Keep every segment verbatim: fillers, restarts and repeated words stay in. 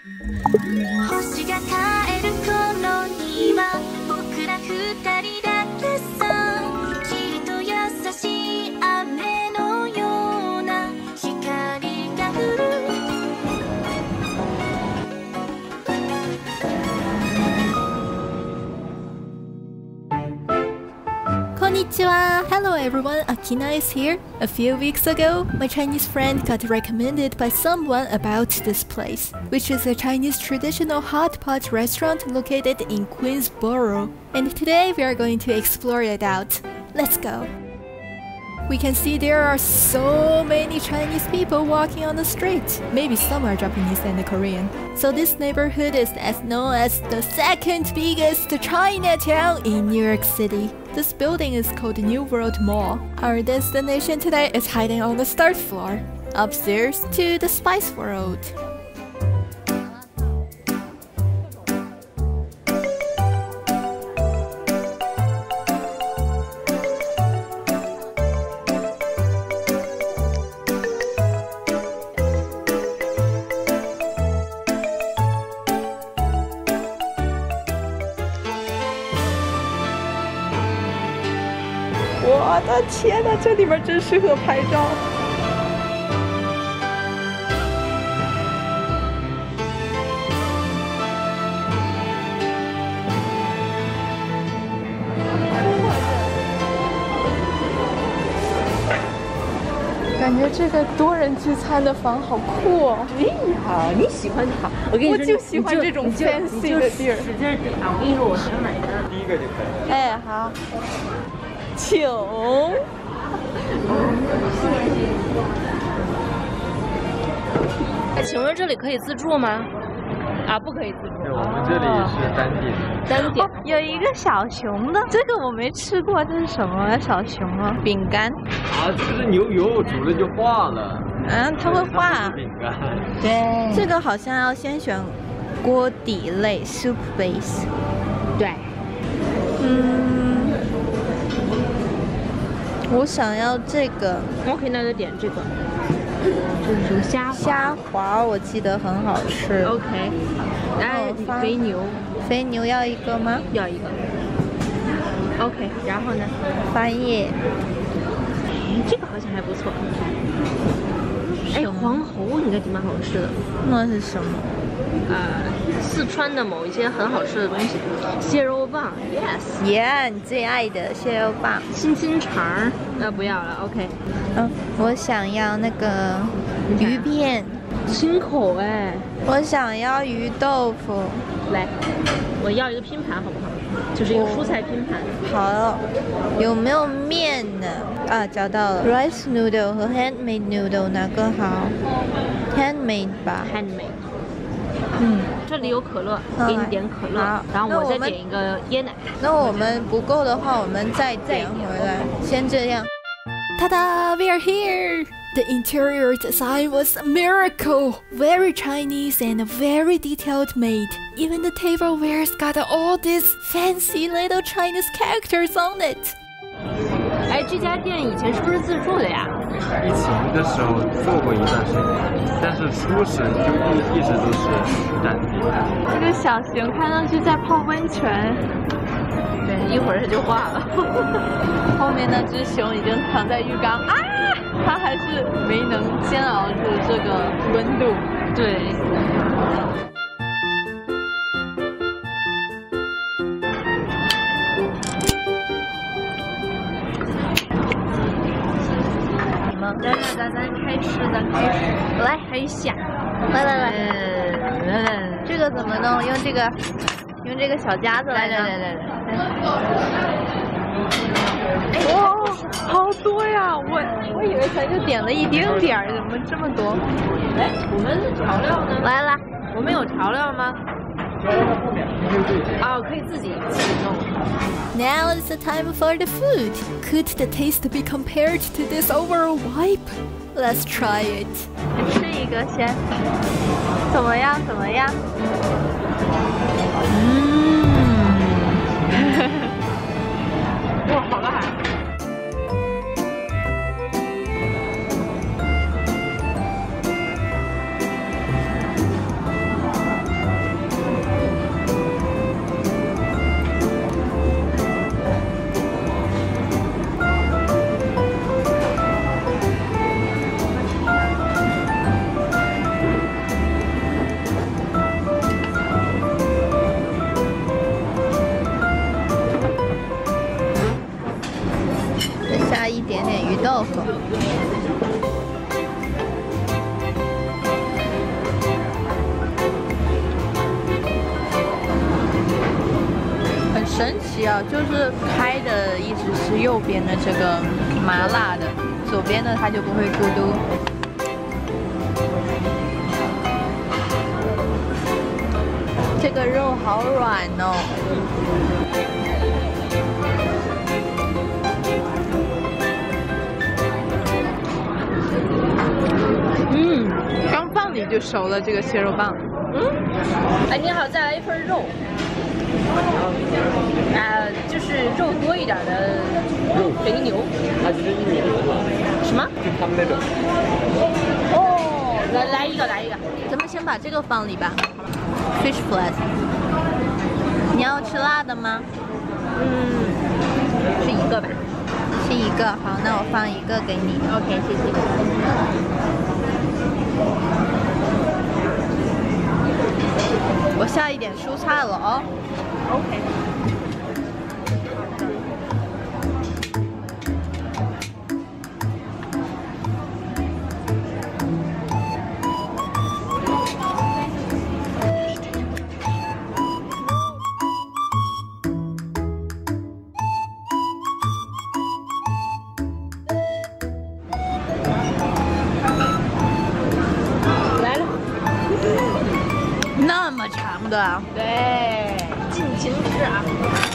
星が帰る頃には僕ら二人だけさきっと優しい雨のような光が降る Konnichiwa! Hello everyone, Akina is here. A few weeks ago, my Chinese friend got recommended by someone about this place, which is a Chinese traditional hot pot restaurant located in Queensboro. And today we are going to explore it out. Let's go! We can see there are so many Chinese people walking on the street. Maybe some are Japanese and Korean. So this neighborhood is as known as the second biggest Chinatown in New York City. This building is called New World Mall. Our destination today is hiding on the third floor, upstairs to the Spice World. Wow, 我的天哪，这里边真适合拍照。感觉这个多人聚餐的房好酷哦！ 哎呀，你喜欢它，我跟你说， 我就喜欢这种 fancy 的地儿。 使劲点，我跟你说，我想哪个？ 第一个就可以。 哎，好，请。 哎，请问这里可以自助吗？啊，不可以自助。 对，我们这里是单点。 单点、 哦。有一个小熊的，这个我没吃过，这是什么小熊啊？饼干。 啊，这是牛油，煮了就化了。 嗯，它会化。 饼干。 对。这个好像要先选锅底类 （soup base）。 对。 嗯，我想要这个。 OK， 那就点这个。这是什么虾虾滑，我记得很好吃。 OK， 哎，肥牛， 肥牛要一个吗？ 要一个。OK， 然后呢？ 翻页。 哎，这个好像还不错。哎，黄喉应该挺蛮好吃的。 那是什么？ 呃，四川的某一些很好吃的东西，蟹肉棒 ，yes， 耶、yeah, ，你最爱的蟹肉棒， 心心肠，那、呃、不要了 ，OK。 嗯，我想要那个鱼片， 清口哎。 我想要鱼豆腐， 来，我要一个拼盘好不好？就是一个蔬菜拼盘。 好，有没有面呢？啊，找到了 ，rice noodle 和 handmade noodle 哪个好 ？handmade 吧 ，handmade。 嗯， 这里有可乐，给你点可乐，然后我再点一个椰奶。 那我们不够的话，我们再点回来。先这样。 Ta-da! We are here! The interior design was a miracle! Very Chinese and very detailed made. Even the tableware's got all these fancy little Chinese characters on it. 哎，这家店以前是不是自助的呀？ 疫情的时候做过一段时间，但是初始就一一直都是单点。 这个小熊看上去在泡温泉， 对，一会儿它就化了。 后面那只熊已经躺在浴缸啊，它还是没能煎熬住这个温度。 对。来来来，咱开吃，咱开吃，来还有虾， 来来来，来来，这个怎么弄？用这个，用这个小夹子来。来来来来。哇，好多呀！我我以为咱就点了一丁点儿，怎么这么多？ 哎，我们调料呢？ 来了， 我们有调料吗？哦，可以自己自己弄。 Now is the time for the food. Could the taste be compared to this overall vibe? Let's try it. 吃一个先，怎么样？怎么样？ 嗯， 哇，好辣！ 要，就是开的一直是右边的这个麻辣的，左边的它就不会咕嘟。这个肉好软哦。嗯，刚放里就熟了这个蟹肉棒。嗯， 哎，你好，再来一份肉。呃，就是肉多一点的肉肥牛。 它就是一米六嘛。 什么？ 就他们那种。 哦，来来一个，来一个。 咱们先把这个放里吧。Fish flat。你要吃辣的吗？ 嗯，是一个吧。 是一个，好，那我放一个给你。 OK， 谢谢。 我下一点蔬菜了哦。 OK。 那么长的， 对，尽情吃啊！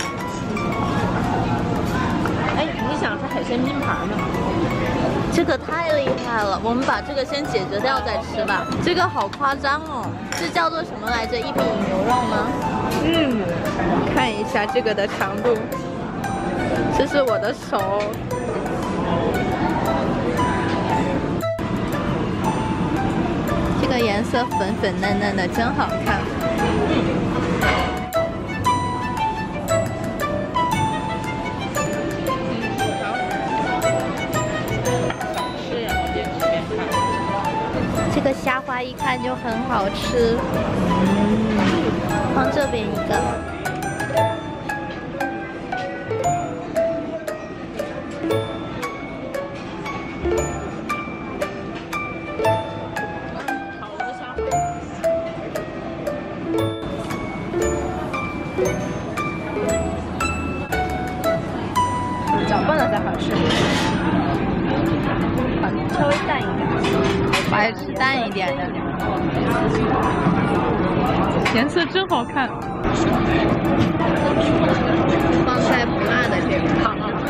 哎，你想吃海鲜拼盘吗？ 这个太厉害了，我们把这个先解决掉再吃吧。这个好夸张哦，这叫做什么来着？一品牛肉吗？嗯，看一下这个的长度，这是我的手。这个颜色粉粉嫩嫩的，真好看。这个虾花一看就很好吃，嗯，放这边一个。 搅拌了才好吃，把稍微淡一点， 我爱吃淡一点的。颜色真好看。放在不辣的这个。好好好。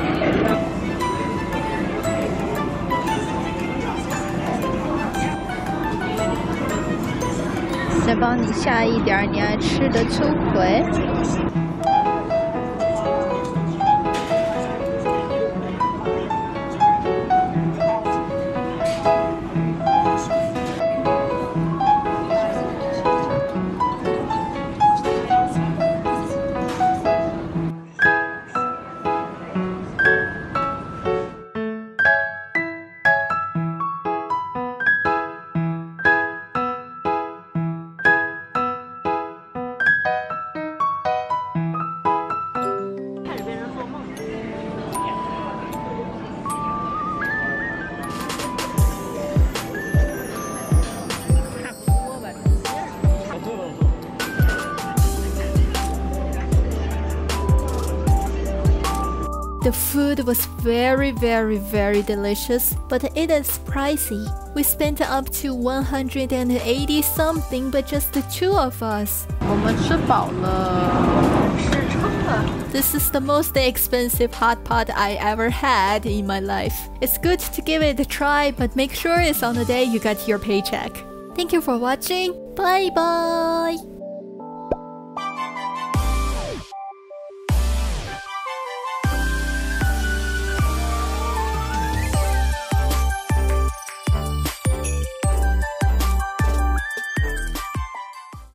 再帮你下一点你爱吃的醋葵。The food was very very very delicious, but it is pricey. We spent up to one hundred eighty something, but just the two of us. 我们吃饱了，吃撑了。This is the most expensive hot pot I ever had in my life. It's good to give it a try, but make sure it's on the day you get your paycheck. Thank you for watching. Bye bye.